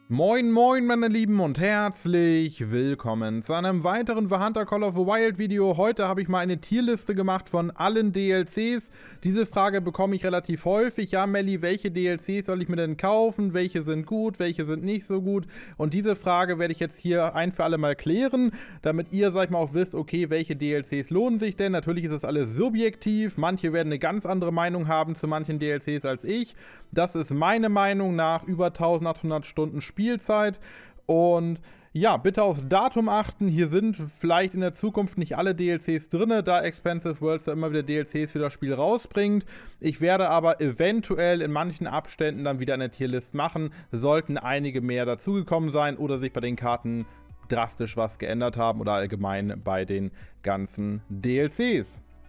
Moin moin meine Lieben und herzlich willkommen zu einem weiteren The Hunter Call of the Wild Video. Heute habe ich mal eine Tierliste gemacht von allen DLCs. Diese Frage bekomme ich relativ häufig. Ja Melli, welche DLCs soll ich mir denn kaufen? Welche sind gut, welche sind nicht so gut? Und diese Frage werde ich jetzt hier ein für alle Mal klären, damit ihr, sag ich mal, auch wisst, okay, welche DLCs lohnen sich denn? Natürlich ist das alles subjektiv. Manche werden eine ganz andere Meinung haben zu manchen DLCs als ich. Das ist meine Meinung nach über 1800 Stunden Spielzeit. Und ja, bitte aufs Datum achten. Hier sind vielleicht in der Zukunft nicht alle DLCs drin, da Expansive Worlds da immer wieder DLCs für das Spiel rausbringt. Ich werde aber eventuell in manchen Abständen dann wieder eine Tierlist machen, sollten einige mehr dazugekommen sein oder sich bei den Karten drastisch was geändert haben oder allgemein bei den ganzen DLCs.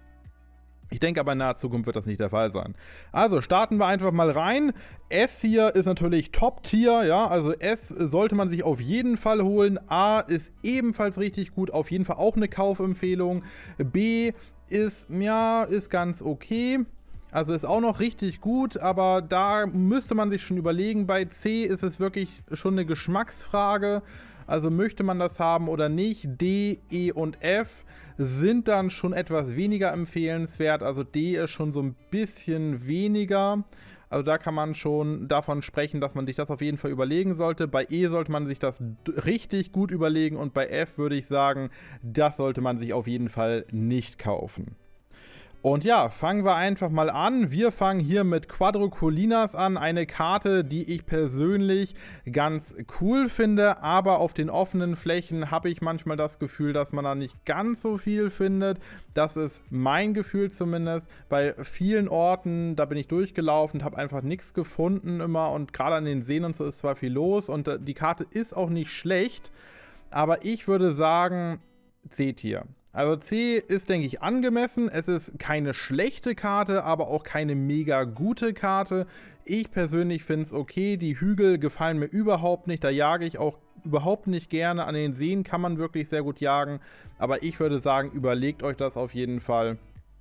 Ich denke aber in naher Zukunft wird das nicht der Fall sein. Also starten wir einfach mal rein. S hier ist natürlich Top-Tier, ja, also S sollte man sich auf jeden Fall holen. A ist ebenfalls richtig gut, auf jeden Fall auch eine Kaufempfehlung. B ist, ja, ist ganz okay. Also ist auch noch richtig gut, aber da müsste man sich schon überlegen. Bei C ist es wirklich schon eine Geschmacksfrage. Also möchte man das haben oder nicht. D, E und F sind dann schon etwas weniger empfehlenswert. Also D ist schon so ein bisschen weniger. Also da kann man schon davon sprechen, dass man sich das auf jeden Fall überlegen sollte. Bei E sollte man sich das richtig gut überlegen und bei F würde ich sagen, das sollte man sich auf jeden Fall nicht kaufen. Und ja, fangen wir einfach mal an. Wir fangen hier mit Quadrocolinas an, eine Karte, die ich persönlich ganz cool finde, aber auf den offenen Flächen habe ich manchmal das Gefühl, dass man da nicht ganz so viel findet. Das ist mein Gefühl zumindest. Bei vielen Orten, da bin ich durchgelaufen, habe einfach nichts gefunden immer und gerade an den Seen und so ist zwar viel los und die Karte ist auch nicht schlecht, aber ich würde sagen C-Tier. Also C ist, denke ich, angemessen. Es ist keine schlechte Karte, aber auch keine mega gute Karte. Ich persönlich finde es okay. Die Hügel gefallen mir überhaupt nicht. Da jage ich auch überhaupt nicht gerne. An den Seen kann man wirklich sehr gut jagen. Aber ich würde sagen, überlegt euch das auf jeden Fall.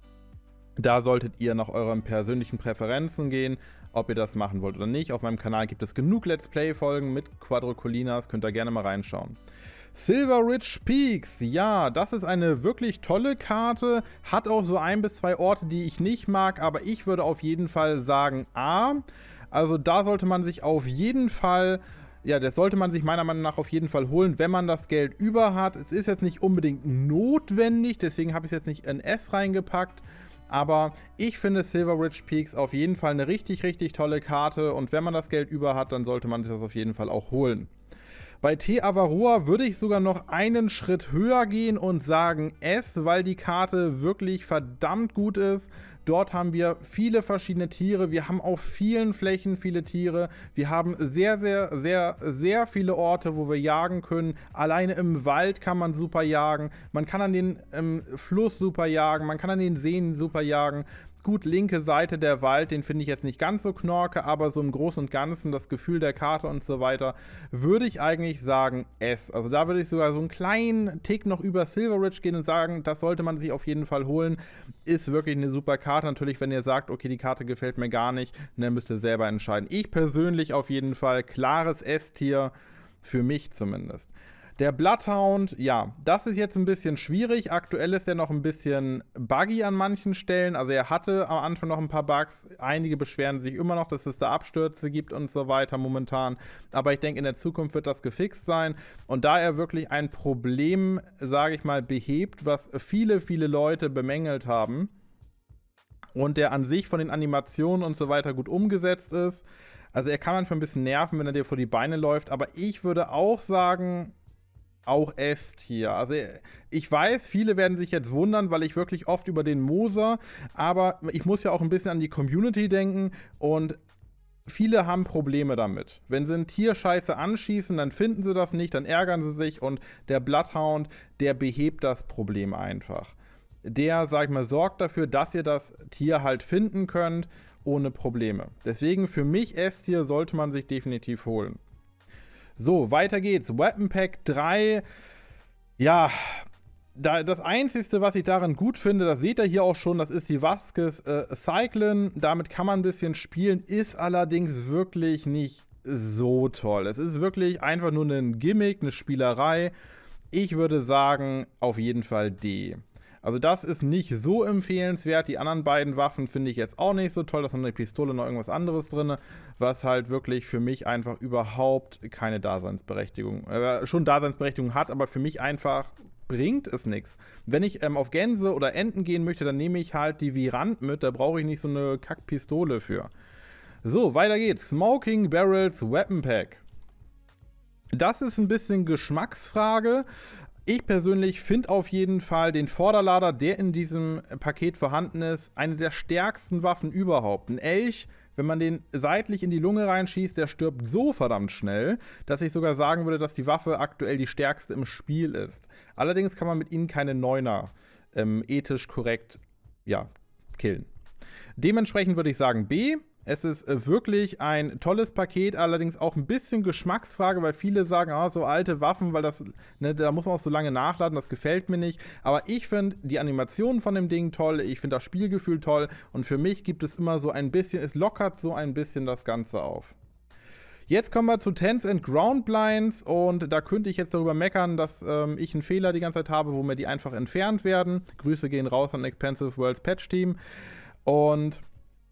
Da solltet ihr nach euren persönlichen Präferenzen gehen, ob ihr das machen wollt oder nicht. Auf meinem Kanal gibt es genug Let's Play-Folgen mit Quadrocolinas. Könnt ihr gerne mal reinschauen. Silver Ridge Peaks, ja, das ist eine wirklich tolle Karte, hat auch so 1 bis 2 Orte, die ich nicht mag, aber ich würde auf jeden Fall sagen A. Also da sollte man sich auf jeden Fall, ja, das sollte man sich meiner Meinung nach auf jeden Fall holen, wenn man das Geld über hat. Es ist jetzt nicht unbedingt notwendig, deswegen habe ich es jetzt nicht in S reingepackt. Aber ich finde Silver Ridge Peaks auf jeden Fall eine richtig, richtig tolle Karte und wenn man das Geld über hat, dann sollte man sich das auf jeden Fall auch holen. Bei Te Avarua würde ich sogar noch einen Schritt höher gehen und sagen S, weil die Karte wirklich verdammt gut ist. Dort haben wir viele verschiedene Tiere. Wir haben auf vielen Flächen viele Tiere. Wir haben sehr viele Orte, wo wir jagen können. Alleine im Wald kann man super jagen. Man kann an den Fluss super jagen. Man kann an den Seen super jagen. Gut, linke Seite der Wald, den finde ich jetzt nicht ganz so knorke, aber so im Großen und Ganzen das Gefühl der Karte und so weiter, würde ich eigentlich sagen S. Also da würde ich sogar so einen kleinen Tick noch über Silver Ridge gehen und sagen, das sollte man sich auf jeden Fall holen. Ist wirklich eine super Karte. Natürlich, wenn ihr sagt, okay, die Karte gefällt mir gar nicht, dann müsst ihr selber entscheiden. Ich persönlich auf jeden Fall klares S-Tier, für mich zumindest. Der Bloodhound, ja, das ist jetzt ein bisschen schwierig. Aktuell ist er noch ein bisschen buggy an manchen Stellen. Also er hatte am Anfang noch ein paar Bugs. Einige beschweren sich immer noch, dass es da Abstürze gibt und so weiter momentan. Aber ich denke, in der Zukunft wird das gefixt sein. Und da er wirklich ein Problem, sage ich mal, behebt, was viele Leute bemängelt haben und der an sich von den Animationen und so weiter gut umgesetzt ist. Also er kann manchmal ein bisschen nerven, wenn er dir vor die Beine läuft. Aber ich würde auch sagen, auch S-Tier. Also ich weiß, viele werden sich jetzt wundern, weil ich wirklich oft über den Moser, aber ich muss ja auch ein bisschen an die Community denken und viele haben Probleme damit. Wenn sie ein Tier scheiße anschießen, dann finden sie das nicht, dann ärgern sie sich und der Bloodhound, der behebt das Problem einfach. Der, sag ich mal, sorgt dafür, dass ihr das Tier halt finden könnt, ohne Probleme. Deswegen für mich S-Tier sollte man sich definitiv holen. So, weiter geht's. Weapon Pack 3. Ja, das Einzige, was ich daran gut finde, das seht ihr hier auch schon, das ist die Vasquez Cyclen. Damit kann man ein bisschen spielen, ist allerdings wirklich nicht so toll. Es ist wirklich einfach nur ein Gimmick, eine Spielerei. Ich würde sagen, auf jeden Fall D. Also das ist nicht so empfehlenswert. Die anderen beiden Waffen finde ich jetzt auch nicht so toll. Da ist noch eine Pistole, noch irgendwas anderes drin, was halt wirklich für mich einfach überhaupt keine Daseinsberechtigung, schon Daseinsberechtigung hat, aber für mich einfach bringt es nichts. Wenn ich auf Gänse oder Enten gehen möchte, dann nehme ich halt die Virant mit. Da brauche ich nicht so eine Kackpistole für. So, weiter geht's. Smoking Barrels Weapon Pack. Das ist ein bisschen Geschmacksfrage. Ich persönlich finde auf jeden Fall den Vorderlader, der in diesem Paket vorhanden ist, eine der stärksten Waffen überhaupt. Ein Elch, wenn man den seitlich in die Lunge reinschießt, der stirbt so verdammt schnell, dass ich sogar sagen würde, dass die Waffe aktuell die stärkste im Spiel ist. Allerdings kann man mit ihnen keine Neuner ethisch korrekt, ja, killen. Dementsprechend würde ich sagen B. Es ist wirklich ein tolles Paket, allerdings auch ein bisschen Geschmacksfrage, weil viele sagen, so alte Waffen, weil das, ne, da muss man auch so lange nachladen, das gefällt mir nicht. Aber ich finde die Animationen von dem Ding toll, ich finde das Spielgefühl toll und für mich gibt es immer so ein bisschen, es lockert so ein bisschen das Ganze auf. Jetzt kommen wir zu Tents and Ground Blinds und da könnte ich jetzt darüber meckern, dass ich einen Fehler die ganze Zeit habe, wo mir die einfach entfernt werden. Grüße gehen raus an Expensive Worlds Patch Team und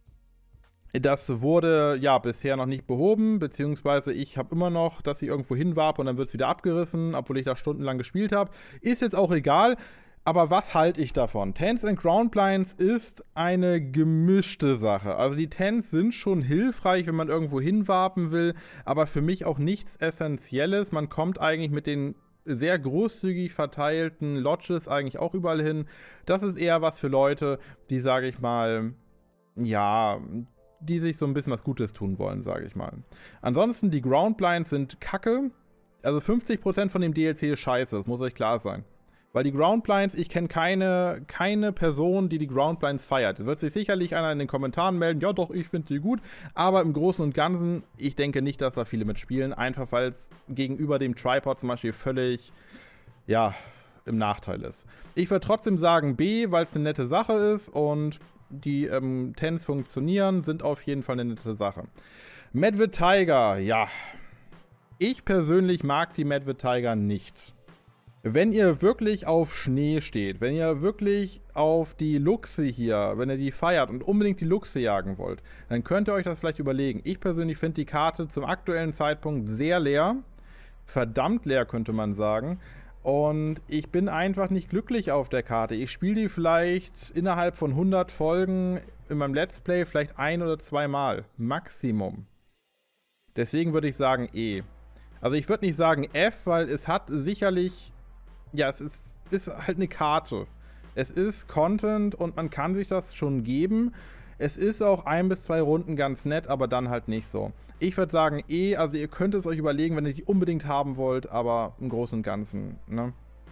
das wurde ja bisher noch nicht behoben, beziehungsweise ich habe immer noch, dass ich irgendwo hinwarpe und dann wird es wieder abgerissen, obwohl ich da stundenlang gespielt habe. Ist jetzt auch egal, aber was halte ich davon? Tents and Ground Blinds ist eine gemischte Sache. Also die Tents sind schon hilfreich, wenn man irgendwo hinwarpen will, aber für mich auch nichts Essentielles. Man kommt eigentlich mit den sehr großzügig verteilten Lodges eigentlich auch überall hin. Das ist eher was für Leute, die, sage ich mal, ja, die sich so ein bisschen was Gutes tun wollen, sage ich mal. Ansonsten, die Ground Blinds sind kacke. Also 50% von dem DLC ist scheiße, das muss euch klar sein. Weil die Ground Blinds, ich kenne keine Person, die Ground Blinds feiert. Es wird sich sicherlich einer in den Kommentaren melden, ja doch, ich finde die gut. Aber im Großen und Ganzen, ich denke nicht, dass da viele mitspielen. Einfach weil es gegenüber dem Tripod zum Beispiel völlig, ja, im Nachteil ist. Ich würde trotzdem sagen B, weil es eine nette Sache ist und die Tents funktionieren, sind auf jeden Fall eine nette Sache. Madvid Tiger, ja. Ich persönlich mag die Madvid Tiger nicht. Wenn ihr wirklich auf Schnee steht, wenn ihr wirklich auf die Luchse hier, wenn ihr die feiert und unbedingt die Luchse jagen wollt, dann könnt ihr euch das vielleicht überlegen. Ich persönlich finde die Karte zum aktuellen Zeitpunkt sehr leer. Verdammt leer, könnte man sagen. Und ich bin einfach nicht glücklich auf der Karte. Ich spiele die vielleicht innerhalb von 100 Folgen in meinem Let's Play vielleicht 1 oder 2 Mal. Maximum. Deswegen würde ich sagen E. Also ich würde nicht sagen F, weil es hat sicherlich... Ja, es ist halt eine Karte. Es ist Content und man kann sich das schon geben. Es ist auch 1 bis 2 Runden ganz nett, aber dann halt nicht so. Ich würde sagen E, also ihr könnt es euch überlegen, wenn ihr die unbedingt haben wollt, aber im Großen und Ganzen, ne?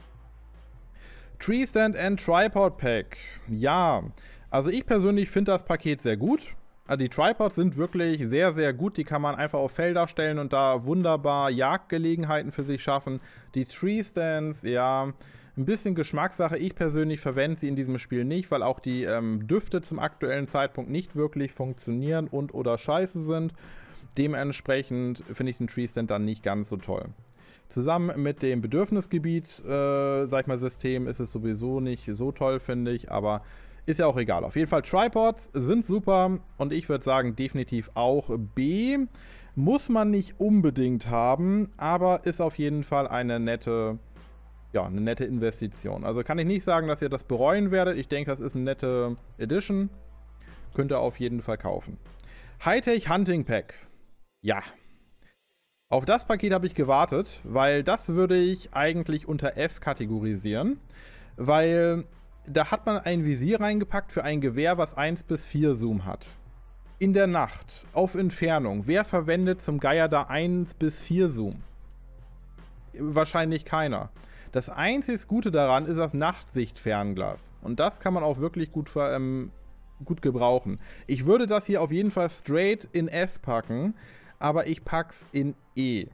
Tree Stand and Tripod Pack. Ja, also ich persönlich finde das Paket sehr gut. Also die Tripods sind wirklich sehr, sehr gut. Die kann man einfach auf Felder stellen und da wunderbar Jagdgelegenheiten für sich schaffen. Die Tree Stands, ja, ein bisschen Geschmackssache. Ich persönlich verwende sie in diesem Spiel nicht, weil auch die Düfte zum aktuellen Zeitpunkt nicht wirklich funktionieren und oder scheiße sind. Dementsprechend finde ich den Tree Stand dann nicht ganz so toll. Zusammen mit dem Bedürfnisgebiet, sag ich mal, System ist es sowieso nicht so toll, finde ich, aber ist ja auch egal. Auf jeden Fall, Tripods sind super und ich würde sagen, definitiv auch B. Muss man nicht unbedingt haben, aber ist auf jeden Fall eine nette Investition. Also kann ich nicht sagen, dass ihr das bereuen werdet. Ich denke, das ist eine nette Edition. Könnt ihr auf jeden Fall kaufen. Hightech Hunting Pack. Ja. Auf das Paket habe ich gewartet, weil das würde ich eigentlich unter F kategorisieren, weil da hat man ein Visier reingepackt für ein Gewehr, was 1 bis 4 Zoom hat. In der Nacht, auf Entfernung. Wer verwendet zum Geier da 1 bis 4 Zoom? Wahrscheinlich keiner. Das einzig Gute daran ist das Nachtsichtfernglas. Und das kann man auch wirklich gut gebrauchen. Ich würde das hier auf jeden Fall straight in F packen, aber ich pack's in E.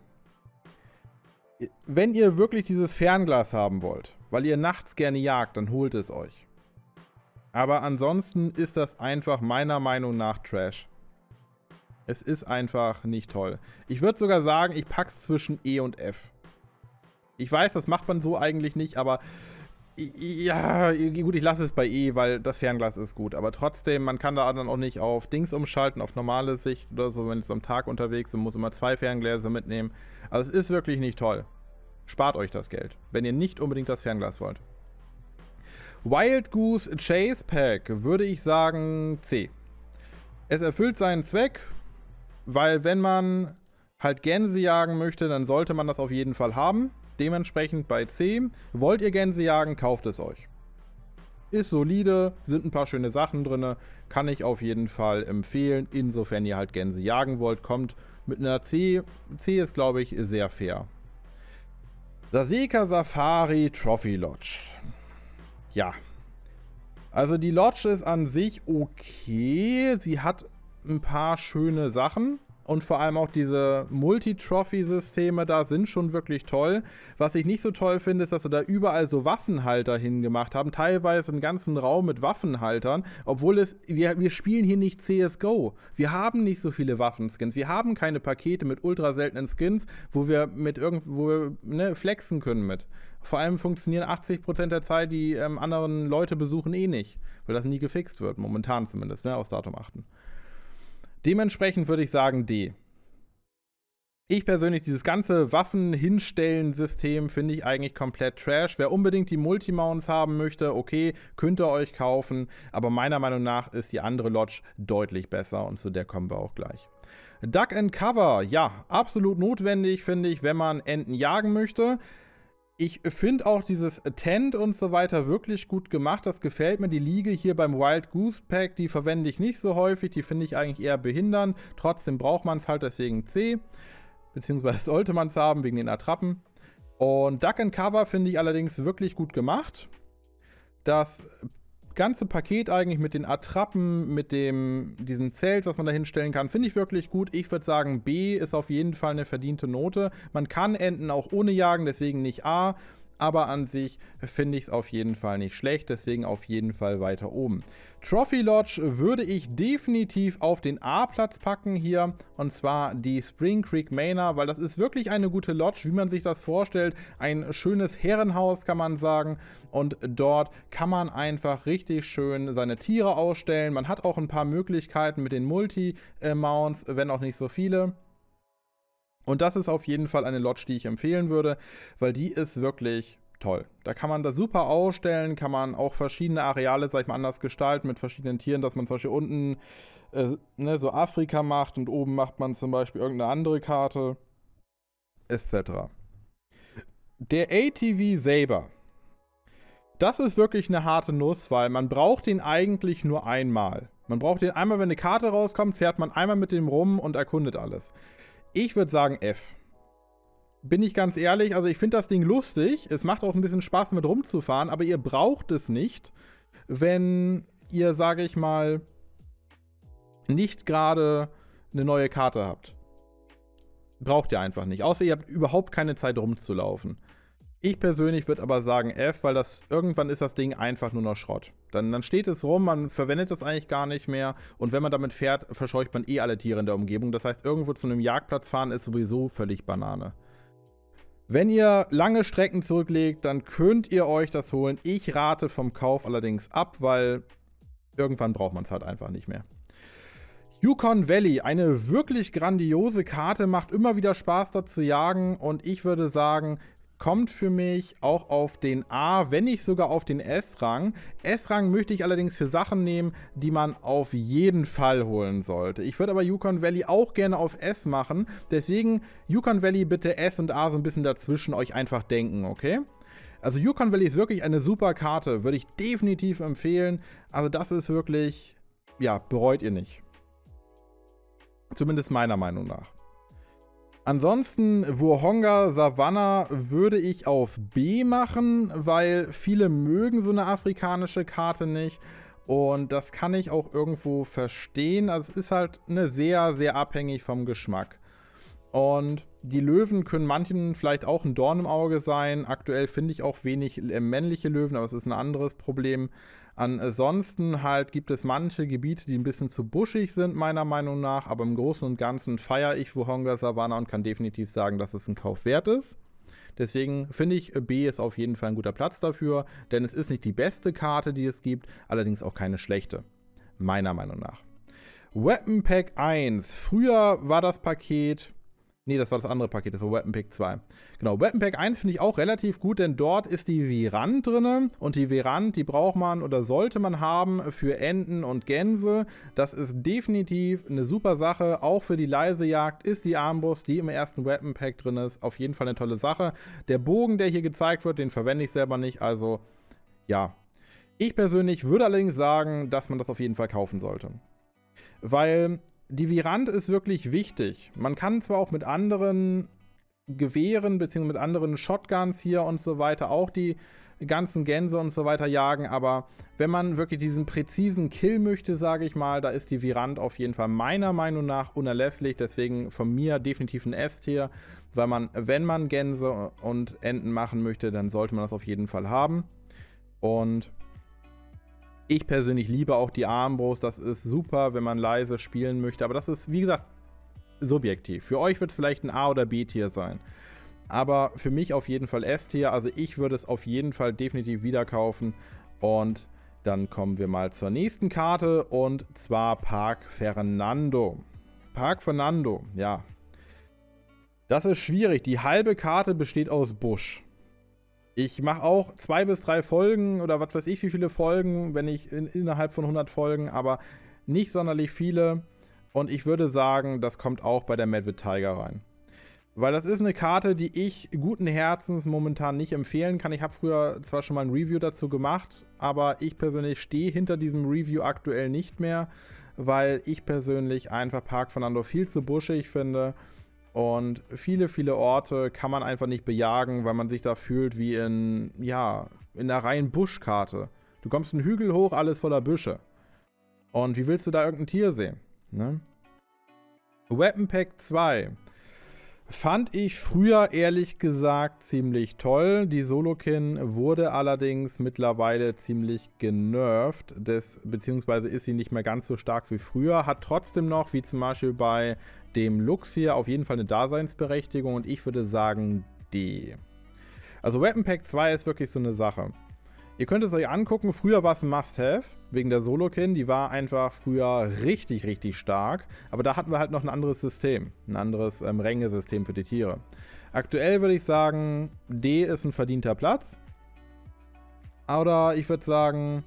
Wenn ihr wirklich dieses Fernglas haben wollt, weil ihr nachts gerne jagt, dann holt es euch. Aber ansonsten ist das einfach meiner Meinung nach Trash. Es ist einfach nicht toll. Ich würde sogar sagen, ich packe es zwischen E und F. Ich weiß, das macht man so eigentlich nicht, aber ja, gut, ich lasse es bei E, weil das Fernglas ist gut. Aber trotzdem, man kann da dann auch nicht auf Dings umschalten, auf normale Sicht oder so, wenn es am Tag unterwegs ist und muss immer 2 Ferngläser mitnehmen. Also es ist wirklich nicht toll. Spart euch das Geld, wenn ihr nicht unbedingt das Fernglas wollt. Wild Goose Chase Pack würde ich sagen C. Es erfüllt seinen Zweck, weil wenn man halt Gänse jagen möchte, dann sollte man das auf jeden Fall haben. Dementsprechend bei C. Wollt ihr Gänse jagen, kauft es euch. Ist solide, sind ein paar schöne Sachen drin, kann ich auf jeden Fall empfehlen. Insofern ihr halt Gänse jagen wollt, kommt mit einer C. C ist, glaube ich, sehr fair. Saseka Safari Trophy Lodge. Ja. Also die Lodge ist an sich okay. Sie hat ein paar schöne Sachen. Und vor allem auch diese Multi-Trophy-Systeme da sind schon wirklich toll. Was ich nicht so toll finde, ist, dass sie da überall so Waffenhalter hingemacht haben. Teilweise einen ganzen Raum mit Waffenhaltern. Obwohl wir spielen hier nicht CSGO. Wir haben nicht so viele Waffenskins. Wir haben keine Pakete mit ultra seltenen Skins, wo wir flexen können mit. Vor allem funktionieren 80% der Zeit die anderen Leute besuchen eh nicht. Weil das nie gefixt wird. Momentan zumindest, aus Datum 8. Dementsprechend würde ich sagen D. Ich persönlich, dieses ganze Waffen-Hinstellen-System finde ich eigentlich komplett Trash. Wer unbedingt die Multimounts haben möchte, okay, könnt ihr euch kaufen. Aber meiner Meinung nach ist die andere Lodge deutlich besser und zu der kommen wir auch gleich. Duck and Cover, ja, absolut notwendig, finde ich, wenn man Enten jagen möchte. Ich finde auch dieses Tent und so weiter wirklich gut gemacht. Das gefällt mir. Die Liege hier beim Wild Goose Pack, die verwende ich nicht so häufig. Die finde ich eigentlich eher behindernd. Trotzdem braucht man es halt, deswegen C. Beziehungsweise sollte man es haben, wegen den Attrappen. Und Duck and Cover finde ich allerdings wirklich gut gemacht. Das ganze Paket eigentlich mit den Attrappen, mit diesem Zelt, was man da hinstellen kann, finde ich wirklich gut. Ich würde sagen, B ist auf jeden Fall eine verdiente Note. Man kann Enten auch ohne jagen, deswegen nicht A. Aber an sich finde ich es auf jeden Fall nicht schlecht, deswegen auf jeden Fall weiter oben. Trophy Lodge würde ich definitiv auf den A-Platz packen hier, und zwar die Spring Creek Manor, weil das ist wirklich eine gute Lodge, wie man sich das vorstellt. Ein schönes Herrenhaus, kann man sagen, und dort kann man einfach richtig schön seine Tiere ausstellen. Man hat auch ein paar Möglichkeiten mit den Multi-Mounts, wenn auch nicht so viele. Und das ist auf jeden Fall eine Lodge, die ich empfehlen würde, weil die ist wirklich toll. Da kann man das super ausstellen, kann man auch verschiedene Areale, sag ich mal, anders gestalten mit verschiedenen Tieren, dass man zum Beispiel unten so Afrika macht und oben macht man zum Beispiel irgendeine andere Karte, etc. Der ATV Saber. Das ist wirklich eine harte Nuss, weil man braucht den eigentlich nur einmal. Man braucht den einmal, wenn eine Karte rauskommt, fährt man einmal mit dem rum und erkundet alles. Ich würde sagen F. Bin ich ganz ehrlich, also ich finde das Ding lustig. Es macht auch ein bisschen Spaß mit rumzufahren, aber ihr braucht es nicht, wenn ihr, sage ich mal, nicht gerade eine neue Karte habt. Braucht ihr einfach nicht. Außer ihr habt überhaupt keine Zeit rumzulaufen. Ich persönlich würde aber sagen F, weil irgendwann ist das Ding einfach nur noch Schrott. Dann steht es rum, man verwendet es eigentlich gar nicht mehr. Und wenn man damit fährt, verscheucht man eh alle Tiere in der Umgebung. Das heißt, irgendwo zu einem Jagdplatz fahren ist sowieso völlig Banane. Wenn ihr lange Strecken zurücklegt, dann könnt ihr euch das holen. Ich rate vom Kauf allerdings ab, weil irgendwann braucht man es halt einfach nicht mehr. Yukon Valley, eine wirklich grandiose Karte, macht immer wieder Spaß dort zu jagen. Und ich würde sagen, kommt für mich auch auf den A, wenn nicht sogar auf den S-Rang. S-Rang möchte ich allerdings für Sachen nehmen, die man auf jeden Fall holen sollte. Ich würde aber Yukon Valley auch gerne auf S machen. Deswegen Yukon Valley bitte S und A so ein bisschen dazwischen euch einfach denken, okay? Also Yukon Valley ist wirklich eine super Karte, würde ich definitiv empfehlen. Also das ist wirklich, ja, bereut ihr nicht. Zumindest meiner Meinung nach. Ansonsten Wohonga Savannah würde ich auf B machen, weil viele mögen so eine afrikanische Karte nicht. Und das kann ich auch irgendwo verstehen. Also es ist halt sehr, sehr abhängig vom Geschmack. Und Die Löwen können manchen vielleicht auch ein Dorn im Auge sein. Aktuell finde ich auch wenig männliche Löwen, aber es ist ein anderes Problem. Ansonsten halt gibt es manche Gebiete, die ein bisschen zu buschig sind, meiner Meinung nach. Aber im Großen und Ganzen feiere ich Vurhonga Savanna und kann definitiv sagen, dass es ein Kauf wert ist. Deswegen finde ich, B ist auf jeden Fall ein guter Platz dafür, denn es ist nicht die beste Karte, die es gibt, allerdings auch keine schlechte, meiner Meinung nach. Weapon Pack 1. Früher war das Paket... Nee, das war das andere Paket, das war Weapon Pack 2. Genau, Weapon Pack 1 finde ich auch relativ gut, denn dort ist die Virant drin. Und die Virant, die braucht man oder sollte man haben für Enten und Gänse. Das ist definitiv eine super Sache. Auch für die leise Jagd ist die Armbrust, die im ersten Weapon Pack drin ist, auf jeden Fall eine tolle Sache. Der Bogen, der hier gezeigt wird, den verwende ich selber nicht. Also, ja. Ich persönlich würde allerdings sagen, dass man das auf jeden Fall kaufen sollte. Weil... Die Virant ist wirklich wichtig. Man kann zwar auch mit anderen Gewehren bzw. mit anderen Shotguns hier und so weiter auch die ganzen Gänse und so weiter jagen, aber wenn man wirklich diesen präzisen Kill möchte, sage ich mal, da ist die Virant auf jeden Fall meiner Meinung nach unerlässlich. Deswegen von mir definitiv ein S-Tier, weil man, wenn man Gänse und Enten machen möchte, dann sollte man das auf jeden Fall haben. Und ich persönlich liebe auch die Armbrust, das ist super, wenn man leise spielen möchte, aber das ist, wie gesagt, subjektiv. Für euch wird es vielleicht ein A- oder B-Tier sein, aber für mich auf jeden Fall S-Tier, also ich würde es auf jeden Fall definitiv wieder kaufen. Und dann kommen wir mal zur nächsten Karte und zwar Park Fernando. Park Fernando, ja. Das ist schwierig, die halbe Karte besteht aus Busch. Ich mache auch 2 bis 3 Folgen oder was weiß ich wie viele Folgen, wenn ich innerhalb von 100 Folgen, aber nicht sonderlich viele. Und ich würde sagen, das kommt auch bei der Madvid Tiger rein. Weil das ist eine Karte, die ich guten Herzens momentan nicht empfehlen kann. Ich habe früher zwar schon mal ein Review dazu gemacht, aber ich persönlich stehe hinter diesem Review aktuell nicht mehr, weil ich persönlich einfach Park Fernando viel zu buschig finde. Und viele, viele Orte kann man einfach nicht bejagen, weil man sich da fühlt wie in, ja, in einer reinen Buschkarte. Du kommst einen Hügel hoch, alles voller Büsche. Und wie willst du da irgendein Tier sehen? Ne? Weapon Pack 2. Fand ich früher ehrlich gesagt ziemlich toll. Die Solokin wurde allerdings mittlerweile ziemlich genervt, beziehungsweise ist sie nicht mehr ganz so stark wie früher, hat trotzdem noch, wie zum Beispiel bei dem Lux hier, auf jeden Fall eine Daseinsberechtigung und ich würde sagen D. Also Weapon Pack 2 ist wirklich so eine Sache. Ihr könnt es euch angucken, früher war es ein Must-Have, wegen der Solokin, die war einfach früher richtig, richtig stark, aber da hatten wir halt noch ein anderes System, ein anderes Rängesystem für die Tiere. Aktuell würde ich sagen, D ist ein verdienter Platz, oder ich würde sagen,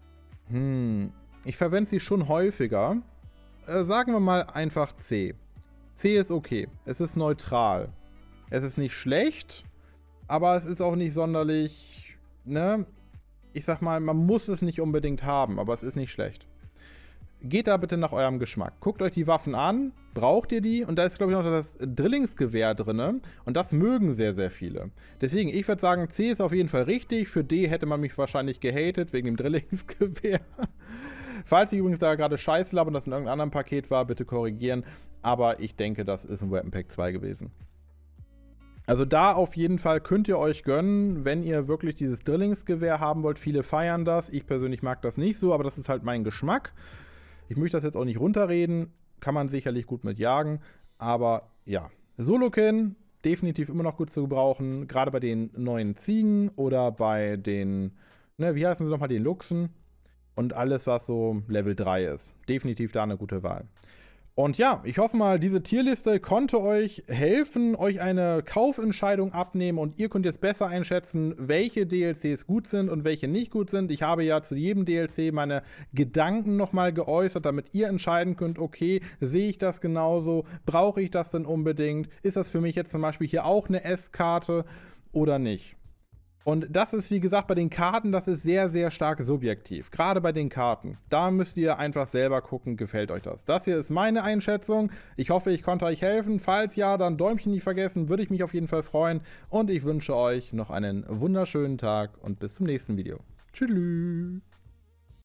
ich verwende sie schon häufiger, sagen wir mal einfach C. C ist okay, es ist neutral, es ist nicht schlecht, aber es ist auch nicht sonderlich, ne? Ich sag mal, man muss es nicht unbedingt haben, aber es ist nicht schlecht. Geht da bitte nach eurem Geschmack. Guckt euch die Waffen an, braucht ihr die? Und da ist, glaube ich, noch das Drillingsgewehr drin. Und das mögen sehr, sehr viele. Deswegen, ich würde sagen, C ist auf jeden Fall richtig. Für D hätte man mich wahrscheinlich gehatet, wegen dem Drillingsgewehr. Falls ich übrigens da gerade Scheiße laber und das in irgendeinem anderen Paket war, bitte korrigieren. Aber ich denke, das ist ein Weapon Pack 2 gewesen. Also da auf jeden Fall könnt ihr euch gönnen, wenn ihr wirklich dieses Drillingsgewehr haben wollt. Viele feiern das. Ich persönlich mag das nicht so, aber das ist halt mein Geschmack. Ich möchte das jetzt auch nicht runterreden. Kann man sicherlich gut mit jagen. Aber ja, Solokin definitiv immer noch gut zu gebrauchen. Gerade bei den neuen Ziegen oder bei den, ne, wie heißen sie nochmal, den Luchsen. Und alles, was so Level 3 ist. Definitiv da eine gute Wahl. Und ja, ich hoffe mal, diese Tierliste konnte euch helfen, euch eine Kaufentscheidung abnehmen und ihr könnt jetzt besser einschätzen, welche DLCs gut sind und welche nicht gut sind. Ich habe ja zu jedem DLC meine Gedanken nochmal geäußert, damit ihr entscheiden könnt, okay, sehe ich das genauso, brauche ich das denn unbedingt, ist das für mich jetzt zum Beispiel hier auch eine S-Karte oder nicht? Und das ist, wie gesagt, bei den Karten, das ist sehr, sehr stark subjektiv. Gerade bei den Karten. Da müsst ihr einfach selber gucken, gefällt euch das. Das hier ist meine Einschätzung. Ich hoffe, ich konnte euch helfen. Falls ja, dann Däumchen nicht vergessen, würde ich mich auf jeden Fall freuen. Und ich wünsche euch noch einen wunderschönen Tag und bis zum nächsten Video. Tschüss.